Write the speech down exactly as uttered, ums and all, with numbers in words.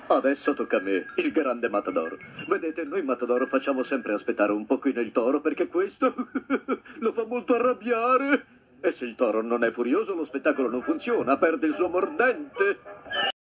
Adesso tocca a me, il grande Matador. Vedete, noi Matador facciamo sempre aspettare un pochino il toro perché questo lo fa molto arrabbiare. E se il toro non è furioso, lo spettacolo non funziona, perde il suo mordente.